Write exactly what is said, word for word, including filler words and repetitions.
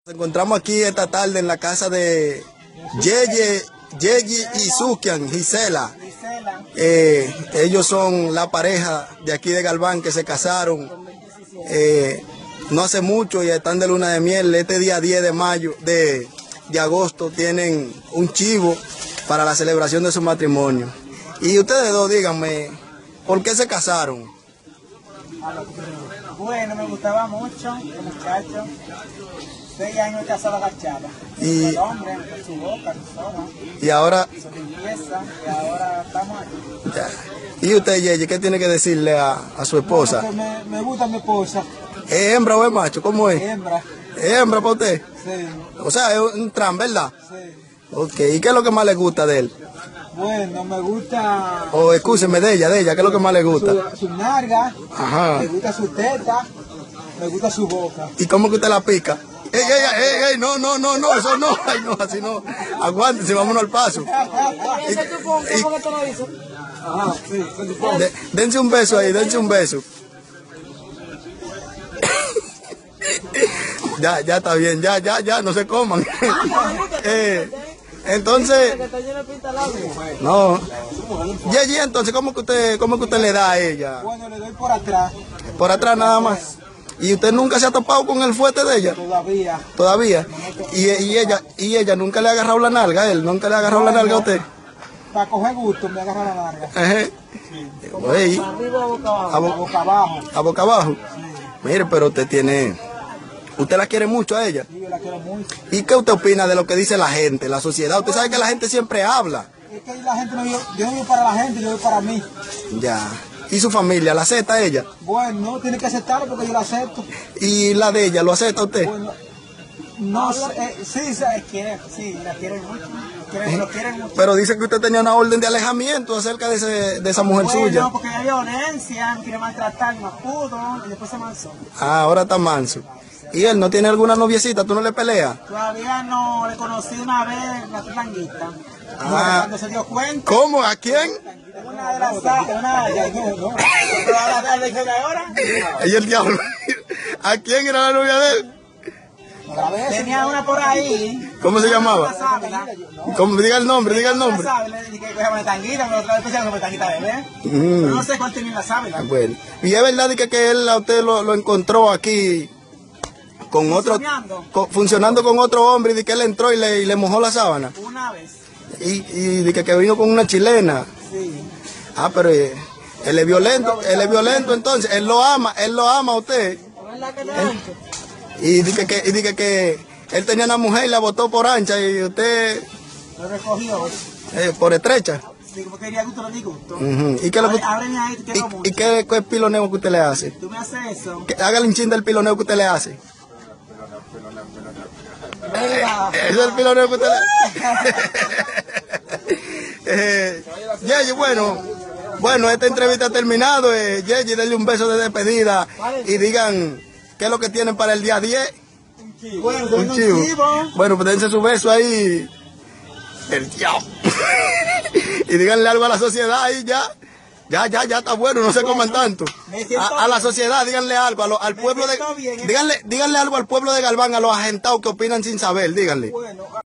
Nos encontramos aquí esta tarde en la casa de Yeye, Yeye y Sukian, Gisela. Eh, ellos son la pareja de aquí de Galván que se casaron eh, no hace mucho y están de luna de miel. Este día diez de mayo, de, de agosto, tienen un chivo para la celebración de su matrimonio. Y ustedes dos, díganme, ¿por qué se casaron? Bueno, me gustaba mucho el muchacho. Seis años casado la chava. Y, el hombre, con su boca, su soja, y ahora... su limpieza, y ahora estamos aquí. Ya. ¿Y usted, Yeye, qué tiene que decirle a, a su esposa? Bueno, me, me gusta mi esposa. ¿Es hembra o es macho? ¿Cómo es? Hembra. ¿Es hembra para usted? Sí. O sea, es un tran, ¿verdad? Sí. Ok, ¿y qué es lo que más le gusta de él? Bueno, me gusta... O oh, excúseme, de ella, de ella, ¿qué es lo que más le gusta? Su, su narga, Ajá. me gusta su teta, me gusta su boca. ¿Y cómo que usted la pica? ¡Ey, ey, ey, ey! No, no, no, no, eso no, ay, no, así no. Aguántense, vámonos al paso. Y, y, Ajá, sí, de, dense un beso ahí, dense un beso. Ya, ya está bien, ya, ya, ya, no se coman. eh, entonces, no. Yeye, entonces, ¿cómo que usted, cómo que usted le da a ella? Bueno, le doy por atrás. Por atrás nada más. ¿Y usted nunca se ha topado con el fuerte de ella? Todavía. Todavía. ¿Y, y ella y ella nunca le ha agarrado la nalga a él? ¿Nunca le ha agarrado bueno, la nalga a usted? Para coger gusto me agarra la narga. Ajá. Sí. Arriba o boca abajo. A, bo a boca abajo. A boca abajo. Sí. Mire, pero usted tiene... ¿Usted la quiere mucho a ella? Sí, yo la quiero mucho. ¿Y qué usted opina de lo que dice la gente, la sociedad? Usted sabe que la gente siempre habla. Es que la gente no vive, yo no vivo para la gente, yo vivo para mí. Ya. ¿Y su familia? ¿La acepta ella? Bueno, no tiene que aceptarlo porque yo la acepto. ¿Y la de ella? ¿Lo acepta usted? Bueno, no sé, eh, sí, se quiere, sí, la quieren mucho. Quieren, lo quieren mucho. Pero dice que usted tenía una orden de alejamiento acerca de, ese, de esa mujer bueno, suya. No, porque había violencia, me quería maltratar, no pudo, y después se manzó. Ah, ahora está manso. ¿Y él no tiene alguna noviecita? ¿Tú no le peleas? Todavía no, le conocí una vez en la tanguita. Ah. Cuando se dio cuenta. ¿Cómo? ¿A quién? Una de las una de no, ahora. Ella el diablo. ¿A quién era la novia de él? Tenía una por ahí. ¿Cómo se llamaba? ¿Cómo? Diga el nombre, diga el nombre. Mm. No sé cuál tenía la sábila. Bueno. Y es verdad que, que él a usted lo, lo encontró aquí con otro, con, funcionando con otro hombre y de que él entró y le, y le mojó la sábana. Una vez. Y, y de que, que vino con una chilena. Sí. Ah, pero él es violento, él es violento entonces, él lo ama, él lo ama a usted. Él, y dije que, y dije que él tenía una mujer y la botó por ancha y usted... Lo recogió. Eh, por estrecha. Sí, porque quería gusto, lo digo. Uh-huh. ¿Y qué, lo que, ahí, te y, y qué, qué piloneo que usted le hace? ¿Tú me haces eso? Hágale un chin del piloneo que usted le hace. Ese es el piloneo que usted le hace. eh, Yeye, bueno, bueno, esta entrevista ha terminado. Eh, Yeye, denle un beso de despedida y digan qué es lo que tienen para el día diez. Un chivo. Bueno, un chivo. chivo. Bueno, pues dense su beso ahí. El diablo. Y díganle algo a la sociedad y ya. Ya, ya, ya está bueno, no se coman tanto. A, a la sociedad, díganle algo, a lo, al pueblo de... Díganle, díganle algo al pueblo de Galván, a los agentados que opinan sin saber, díganle.